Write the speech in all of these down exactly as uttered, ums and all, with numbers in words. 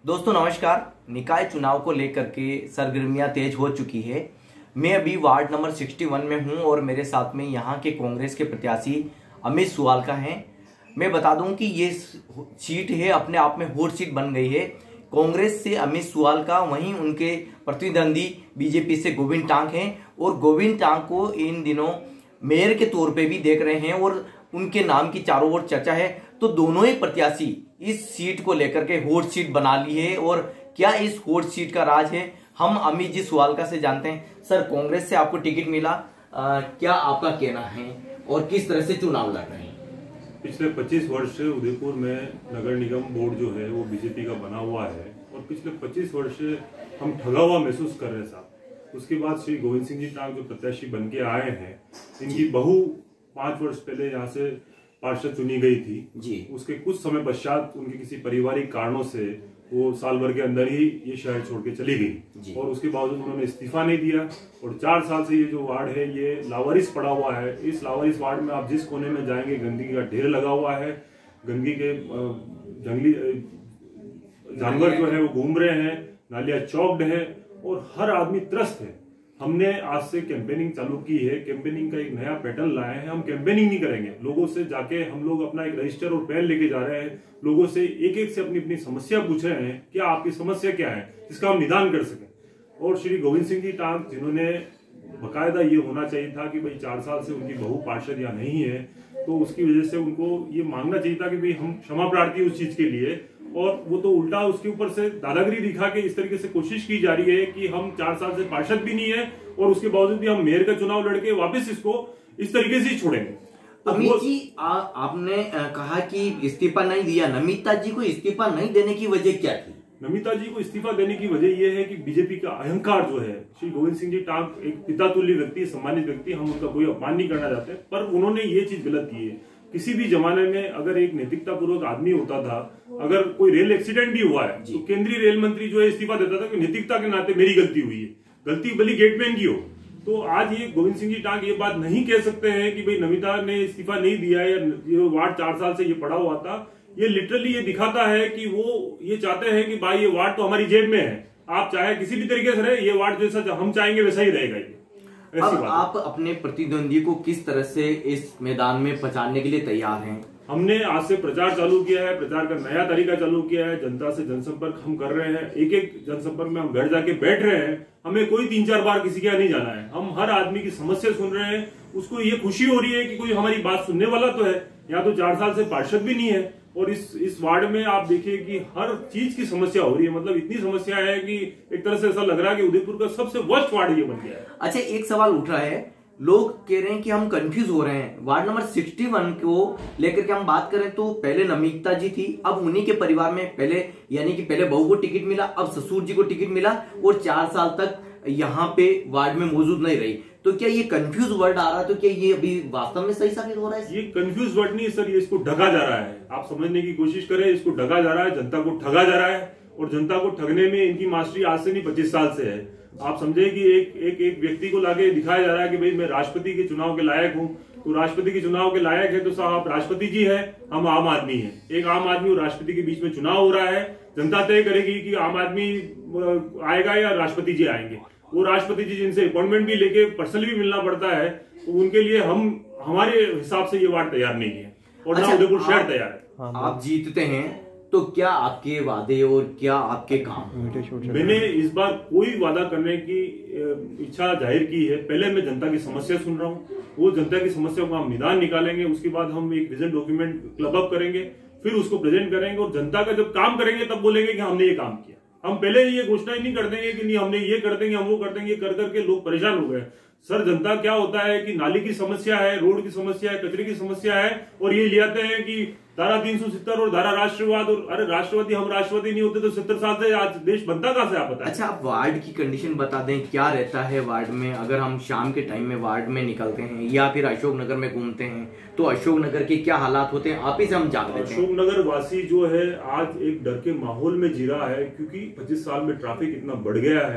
दोस्तों नमस्कार। निकाय चुनाव को लेकर के सरगर्मियां तेज हो चुकी है। मैं अभी वार्ड नंबर इकसठ में हूं और मेरे साथ में यहां के कांग्रेस के प्रत्याशी अमित सुवालका हैं। मैं बता दूं कि ये सीट है अपने आप में हॉट सीट बन गई है। कांग्रेस से अमित सुवालका, वहीं उनके प्रतिद्वंदी बीजेपी से गोविंद टांक हैं और गोविंद टांक को इन दिनों मेयर के तौर पे भी देख रहे हैं और उनके नाम की चारों ओर चर्चा है। तो दोनों ही प्रत्याशी इस सीट को लेकर के हॉट सीट बना ली है और क्या इस हॉट सीट का राज है, हम अमित जी सुवालका से जानते हैं। सर, कांग्रेस से आपको टिकट मिला, आ, क्या आपका कहना है और किस तरह से चुनाव लड़ रहे हैं? पिछले पच्चीस वर्ष से उदयपुर में नगर निगम बोर्ड जो है वो बीजेपी का बना हुआ है और पिछले पच्चीस वर्ष से हम ठगा हुआ महसूस कर रहे हैं साहब। उसके बाद श्री गोविंद सिंह जी टांक जो प्रत्याशी बन के आए हैं, इनकी बहू पांच वर्ष पहले यहाँ से पार्षद चुनी गई थी जी। उसके कुछ समय पश्चात उनके किसी पारिवारिक कारणों से वो साल भर के अंदर ही ये शहर छोड़ के चली गई और उसके बावजूद उन्होंने इस्तीफा नहीं दिया और चार साल से ये जो वार्ड है ये लावारिस पड़ा हुआ है। इस लावारिस वार्ड में आप जिस कोने में जाएंगे गंदगी का ढेर लगा हुआ है। गंदगी के जंगली जानवर जो है वो घूम रहे हैं, नालियां चौक्ड है और हर आदमी त्रस्त है। हमने आज से कैंपेनिंग चालू की है। कैंपेनिंग का एक नया पैटर्न लाए हैं। हम कैंपेनिंग नहीं करेंगे, लोगों से जाके हम लोग अपना एक रजिस्टर और पेन लेके जा रहे हैं। लोगों से एक एक से अपनी अपनी समस्या पूछ रहे हैं, क्या आपकी समस्या क्या है, जिसका हम निदान कर सकें। और श्री गोविंद सिंह जी टांक, जिन्होंने बकायदा ये होना चाहिए था कि भाई चार साल से उनकी बहू पार्षद या नहीं है, तो उसकी वजह से उनको ये मांगना चाहिए था कि भाई हम क्षमा प्रार्थी उस चीज के लिए। और वो तो उल्टा उसके ऊपर से दादागिरी दिखा के इस तरीके से कोशिश की जा रही है कि हम चार साल से पार्षद भी नहीं है और उसके बावजूद भी हम मेयर का चुनाव लड़के वापस इसको इस तरीके से ही छोड़ेंगे। तो अमित जी, आ, आपने कहा कि इस्तीफा नहीं दिया। नमिता जी को इस्तीफा नहीं देने की वजह क्या थी? नमिता जी को इस्तीफा देने की वजह यह है कि बीजेपी का अहंकार जो है, श्री गोविंद सिंह जी टांक एक पिता तुल्य व्यक्ति, सम्मानित व्यक्ति, हम उनका कोई अपमान नहीं करना चाहते, पर उन्होंने ये चीज गलत की है। किसी भी जमाने में अगर एक नैतिकता पूर्वक आदमी होता था, अगर कोई रेल एक्सीडेंट भी हुआ है तो केंद्रीय रेल मंत्री जो है इस्तीफा देता था कि नैतिकता के नाते मेरी गलती हुई है, गलती भली गेटमैन की हो। तो आज ये गोविंद सिंह जी टांक ये बात नहीं कह सकते हैं कि भाई नमिता ने इस्तीफा नहीं दिया या ये वार्ड चार साल से ये पड़ा हुआ था। ये लिटरली ये दिखाता है कि वो ये चाहते हैं कि भाई ये वार्ड तो हमारी जेब में है, आप चाहे किसी भी तरीके से रहे, ये वार्ड जैसा हम चाहेंगे वैसा ही रहेगा। ये अब आप अपने प्रतिद्वंदी को किस तरह से इस मैदान में पहुंचाने के लिए तैयार हैं? हमने आज से प्रचार चालू किया है, प्रचार का नया तरीका चालू किया है। जनता से जनसंपर्क हम कर रहे हैं, एक एक जनसंपर्क में हम घर जाके बैठ रहे हैं। हमें कोई तीन चार बार किसी के यहाँ नहीं जाना है, हम हर आदमी की समस्या सुन रहे हैं। उसको ये खुशी हो रही है कि कोई हमारी बात सुनने वाला तो है। यहाँ तो चार साल से पार्षद भी नहीं है और इस इस वार्ड में आप देखिए कि हर चीज की समस्या हो रही है। मतलब इतनी समस्या है कि एक तरह से ऐसा लग रहा है कि उदयपुर का सबसे वर्स्ट वार्ड ये बन गया है। अच्छा, एक सवाल उठ रहा है, लोग कह रहे हैं कि हम कंफ्यूज हो रहे हैं। वार्ड नंबर इकसठ को लेकर के हम बात करें तो पहले नमिता जी थी, अब उन्हीं के परिवार में पहले यानी कि पहले बहू को टिकट मिला, अब ससुर जी को टिकट मिला और चार साल तक यहाँ पे वार्ड में मौजूद नहीं रही। तो क्या ये कंफ्यूज वर्ड आ रहा है? तो क्या ये अभी वास्तव में सही साबित हो रहा है? ये कंफ्यूज वर्ड नहीं सर, ये इसको ढका जा रहा है। आप समझने की कोशिश करें, इसको ढका जा रहा है, जनता को ठगा जा रहा है और जनता को ठगने में इनकी मास्टरी आज से नहीं पच्चीस साल से है। आप समझे कि एक एक एक व्यक्ति को लाके दिखाया जा रहा है कि भाई मैं राष्ट्रपति के चुनाव के लायक हूँ। तो राष्ट्रपति के चुनाव के लायक है तो साहब आप राष्ट्रपति जी है, हम आम आदमी है। एक आम आदमी और राष्ट्रपति के बीच में चुनाव हो रहा है। जनता तय करेगी कि आम आदमी आएगा या राष्ट्रपति जी आएंगे। वो राष्ट्रपति जी जिनसे अपॉइंटमेंट भी लेके पर्सनली भी मिलना पड़ता है, तो उनके लिए हम हमारे हिसाब से ये वार्ड तैयार नहीं है और ना उदयपुर शहर तैयार है। आप जीतते हैं तो क्या आपके वादे और क्या आपके काम? मैंने इस बार कोई वादा करने की इच्छा जाहिर की है। पहले मैं जनता की समस्या सुन रहा हूँ, वो जनता की समस्या को हम निदान निकालेंगे। उसके बाद हम एक विजन डॉक्यूमेंट क्लब अप करेंगे, फिर उसको प्रेजेंट करेंगे और जनता का जब काम करेंगे तब बोलेंगे कि हमने ये काम किया। हम पहले ये घोषणा ही नहीं कर देंगे कि नहीं हमने ये कर देंगे, हम वो कर देंगे। कर करके लोग परेशान हो गए। सर, जनता क्या होता है कि नाली की समस्या है, रोड की समस्या है, कचरे की समस्या है और ये ले आते हैं कि धारा तीन सौ सत्तर और धारा राष्ट्रवाद। और अरे राष्ट्रवादी, हम राष्ट्रवादी नहीं होते तो सत्तर साल से आज देश बनता कहां से, आप बताएं। अच्छा, आप वार्ड की कंडीशन बता दें, क्या रहता है वार्ड में? अगर हम शाम के टाइम में वार्ड में निकलते हैं या फिर अशोक नगर में घूमते हैं तो अशोक नगर के क्या हालात होते हैं, आप ही से हम जान लेते हैं। अशोक नगर वासी जो है आज एक डर के माहौल में जी रहा है, क्योंकि पच्चीस साल में ट्रैफिक इतना बढ़ गया है।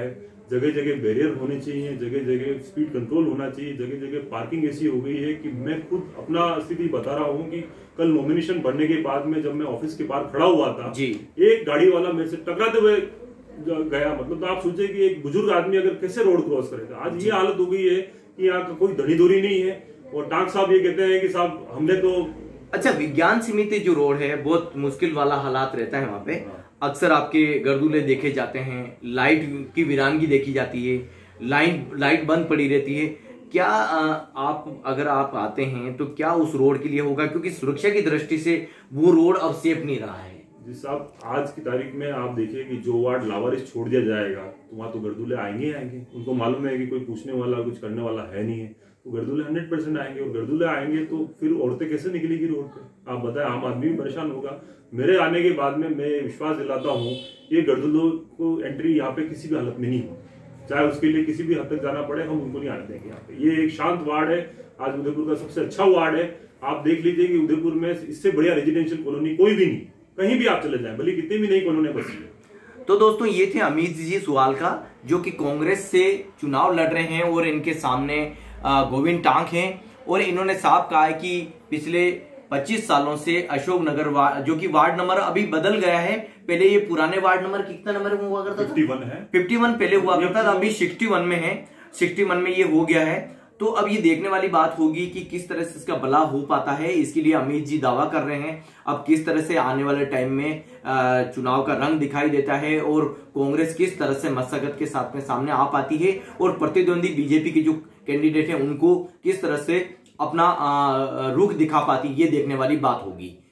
जगह जगह बैरियर होने चाहिए, जगह जगह स्पीड कंट्रोल होना चाहिए, जगह जगह पार्किंग ऐसी हो गई है कि मैं खुद अपना स्थिति बता रहा हूँ कि कल नॉमिनेशन बढ़ने के बाद में जब मैं ऑफिस के बाहर खड़ा हुआ था जी, एक गाड़ी वाला मेरे से टकराते हुए गया। मतलब तो आप सोचिए कि एक बुजुर्ग आदमी अगर कैसे रोड क्रॉस करेगा। आज ये हालत हो गई है कि यहाँ का कोई धनी दूरी नहीं है। और टांग साहब ये कहते हैं कि साहब हमने तो अच्छा, विज्ञान समिति जो रोड है बहुत मुश्किल वाला हालात रहता है वहां पे। अक्सर आपके गर्दुले देखे जाते हैं, लाइट की वीरानगी देखी जाती है, लाइन लाइट बंद पड़ी रहती है। क्या आप अगर आप आते हैं तो क्या उस रोड के लिए होगा, क्योंकि सुरक्षा की दृष्टि से वो रोड अब सेफ नहीं रहा है। जी साहब, आज की तारीख में आप देखिए कि जो वार्ड लावारिस छोड़ दिया जाएगा तो वहां तो गर्दुले आएंगे आएंगे। उनको मालूम है कि कोई पूछने वाला कुछ करने वाला है नहीं है, तो गर्दुले हंड्रेड परसेंट आएंगे। और गर्दुले आएंगे तो फिर औरतें कैसे निकलेगी रोड पे, आप बताएं। आम आदमी भी परेशान होगा। मेरे आने के बाद में मैं विश्वास दिलाता हूँ ये गर्दुलों को एंट्री यहाँ पे किसी भी हालत में नहीं हो, चाहे उसके लिए किसी भी हद तक जाना पड़े, हम उनको नहीं आने देंगे यहाँ पे। ये एक शांत वार्ड है, आज उदयपुर का सबसे अच्छा वार्ड है। आप देख लीजिए कि उदयपुर में इससे बढ़िया रेजिडेंशियल कॉलोनी कोई भी नहीं, कहीं भी आप चले जाएं, भले कितनी भी नई कॉलोनी बसी है। तो दोस्तों ये थे अमित जी सुवालका, जो कि कांग्रेस से चुनाव लड़ रहे हैं और इनके सामने गोविंद टांक हैं। और इन्होंने साफ कहा है कि पिछले पच्चीस सालों से अशोकनगर वार्ड, जो कि वार्ड नंबर अभी बदल गया है, पहले ये पुराने वार्ड नंबर कितना नंबर में हुआ करता था, इक्यावन है, इक्यावन पहले हुआ करता था, अभी इकसठ में है, इकसठ में ये हो गया है। तो अब ये देखने वाली बात होगी कि किस तरह से इसका भला हो पाता है। इसके लिए अमित जी दावा कर रहे हैं। अब किस तरह से आने वाले टाइम में चुनाव का रंग दिखाई देता है और कांग्रेस किस तरह से मशक्कत के साथ में सामने आ पाती है और प्रतिद्वंदी बीजेपी के जो कैंडिडेट हैं उनको किस तरह से अपना रुख दिखा पाती, ये देखने वाली बात होगी।